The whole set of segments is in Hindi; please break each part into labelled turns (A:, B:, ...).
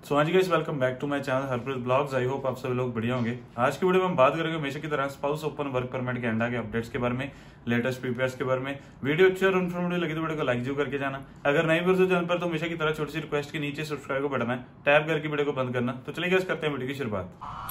A: सो आज guys welcome back to my channel Harpreet blogs. I hope आप सभी लोग बढ़िया होंगे। आज की वीडियो में हम बात करेंगे हमेशा की तरह spouse open work permit Canada के अपडेट्स के बारे में, लेटेस्ट पीपीआर्स के बारे में। वीडियो अच्छी और इन्फॉर्मेटिव लगी तो वीडियो को लाइक जरूर करके जाना। अगर नहीं भी चैनल पर तो हमेशा की तरह छोटी सी रिक्वेस्ट के नीचे सब्सक्राइब का बटन है, टैप करके वीडियो को बंद करना। तो चलिए गाइस करते हैं वीडियो की शुरुआत।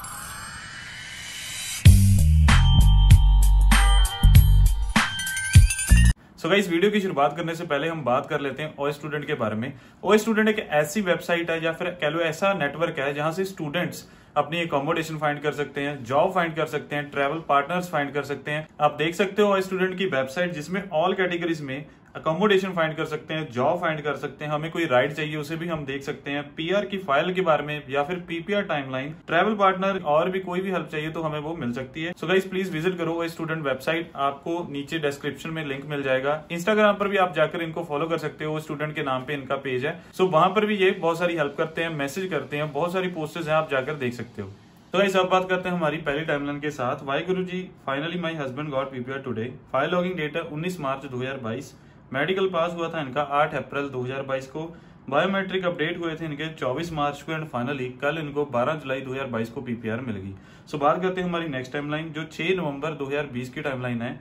A: सो गाइस वीडियो की शुरुआत करने से पहले हम बात कर लेते हैं ओएस स्टूडेंट के बारे में। ओएस स्टूडेंट एक ऐसी वेबसाइट है या फिर कह लो ऐसा नेटवर्क है जहां से स्टूडेंट्स अपनी अकोमोडेशन फाइंड कर सकते हैं, जॉब फाइंड कर सकते हैं, ट्रैवल पार्टनर्स फाइंड कर सकते हैं। आप देख सकते हो ओएस स्टूडेंट की वेबसाइट जिसमें ऑल कैटेगरीज में अकोमोडेशन फाइंड कर सकते हैं, जॉब फाइंड कर सकते हैं, हमें कोई राइड चाहिए उसे भी हम देख सकते हैं, पीआर की फाइल के बारे में या फिर पीपीआर टाइमलाइन, ट्रैवल पार्टनर और भी कोई भी हेल्प चाहिए तो हमें वो मिल सकती है। सो गाइस प्लीज विजिट करो ओएस स्टूडेंट वेबसाइट, आपको नीचे डिस्क्रिप्शन में लिंक मिल जाएगा। इंस्टाग्राम पर भी आप जाकर इनको फॉलो कर सकते हो, स्टूडेंट के नाम पे इनका पेज है। सो वहां पर भी ये बहुत सारी हेल्प करते हैं, मैसेज करते हैं, बहुत सारी पोस्टेज हैं, आप जाकर देख सकते हो। तो गाइस अब बात करते हैं हमारी पहली टाइमलाइन के साथ। Waheguru ji, finally my husband got PPR today. File logging date है 19 मार्च 2022। मेडिकल पास हुआ था इनका 8 अप्रैल 2022 को। बायोमेट्रिक अपडेट हुए थे इनके 24 मार्च को एंड फाइनली कल इनको 12 जुलाई 2022 को पीपीआर मिल गई। सो बात करते हैं हमारी नेक्स्ट टाइमलाइन जो 6 नवंबर 2020 की टाइमलाइन है।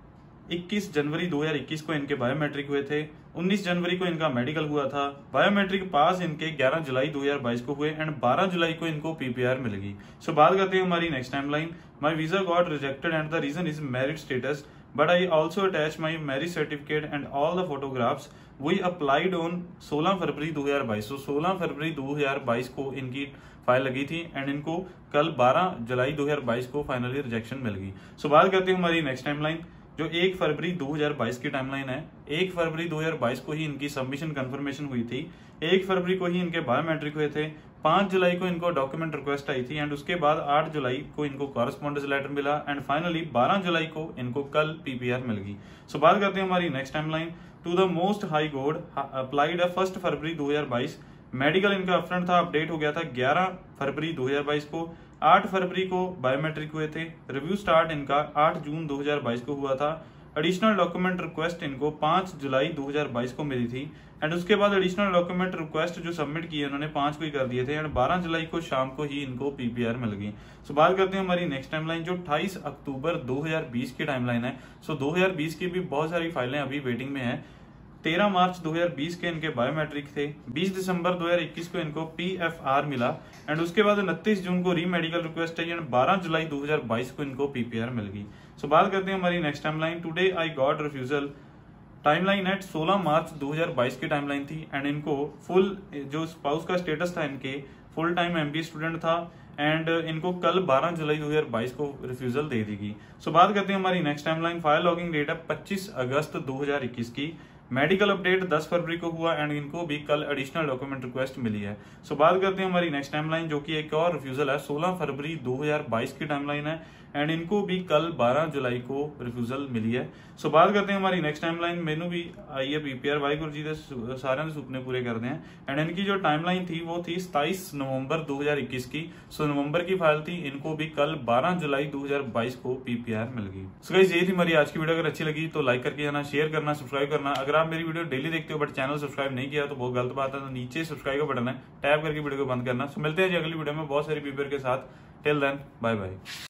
A: 21 जनवरी 2021 को इनके बायोमेट्रिक हुए थे। 19 जनवरी को इनका मेडिकल हुआ था। बायोमेट्रिक पास इनके 11 जुलाई 2022 को हुए एंड 12 जुलाई को इनको पीपीआर मिल गई। सो बात करते हैं हमारी next timeline. My visa got rejected and the reason is married status but I also attach my marriage certificate and all the photographs. We applied on 16 फरवरी 2022। सो 16 फरवरी 2022 को इनकी फाइल लगी थी एंड इनको कल 12 जुलाई 2022 को फाइनली रिजेक्शन मिल गई। सो बात करते हैं हमारी नेक्स्ट टाइमलाइन जो 1 फरवरी 2022 की टाइमलाइन है। 1 फरवरी 2022 को ही इनकी सबमिशन कंफर्मेशन हुई थी। 1 फरवरी को ही इनके बायोमेट्रिक हुए थे। 5 जुलाई को इनको डॉक्यूमेंट रिक्वेस्ट आई थी एंड उसके बाद 8 जुलाई को इनको कॉरेस्पॉन्डेंस लेटर मिला एंड फाइनली 12 जुलाई को इनको कल पीपीआर मिल गई। सो बात करते हैं हमारी next timeline. To the most high court applied 1 फरवरी 2022। मेडिकल इनका अपफ्रंट था, अपडेट हो गया था 11 फरवरी 2022 को। 8 फरवरी को बायोमेट्रिक हुए थे। रिव्यू स्टार्ट इनका 8 जून 2022 को हुआ था। एडिशनल डॉक्यूमेंट रिक्वेस्ट इनको 5 जुलाई 2022 को मिली थी एंड उसके बाद एडिशनल डॉक्यूमेंट रिक्वेस्ट जो सबमिट किए उन्होंने 5 को ही कर दिए थे एंड 12 जुलाई को शाम को ही इनको पीपीआर मिल गई। सो बात करते हैं हमारी नेक्स्ट टाइमलाइन जो 28 अक्टूबर 2020 की टाइमलाइन है। सो 2020 की भी बहुत सारी फाइलें अभी वेटिंग में है। 13 मार्च 2020 के इनके बायोमेट्रिक थे। 20 दिसंबर 2021 को इनको पीएफआर मिला एंड उसके बाद 29 जून को री मेडिकल रिक्वेस्ट आई एंड 12 जुलाई 2022 को इनको पीपीआर मिल गई। सो बात करते हैं हमारी next timeline. Today I got refusal. Timeline at 16 March 2022 की टाइमलाइन थी एंड इनको फुल जो स्पाउस का स्टेटस था इनके फुल टाइम एमबी स्टूडेंट था एंड इनको कल 12 जुलाई 2022 को रिफ्यूजल दे दी गई। सो बात करते हैं हमारी next timeline. File logging date है 25 अगस्त 2021 की। मेडिकल अपडेट 10 फरवरी को हुआ एंड इनको भी कल एडिशनल डॉक्यूमेंट रिक्वेस्ट मिली है। सो बात करते हैं हमारी नेक्स्ट टाइमलाइन जो कि एक और रिफ्यूजल है। 16 फरवरी 2022 की टाइमलाइन है एंड इनको भी कल 12 जुलाई को रिफ्यूजल मिली है। सो बात करते हैं हमारी नेक्स्ट टाइमलाइन। मैनू भी आई है पीपीआर। वाहिगुरु जी ने सारे सुपने पूरे करते हैं एंड इनकी जो टाइमलाइन थी वो थी 27 नवंबर 2021 की। सो नवंबर की फाइल थी, इनको भी कल 12 जुलाई 2022 को पीपीआर मिल गई। सो गाइस ये थी हमारी आज की वीडियो। अगर अच्छी लगी तो लाइक करके जाना, शेयर करना, सब्सक्राइब करना। अगर आप मेरी वीडियो डेली देखते हो बट चैनल सब्सक्राइब नहीं किया तो बहुत गलत बात है, तो नीचे सब्सक्राइब का बटन है, टैप करके वीडियो को बंद करना। सो मिलते हैं अगली वीडियो में बहुत सारी पीपीआर के साथ। Till then bye bye.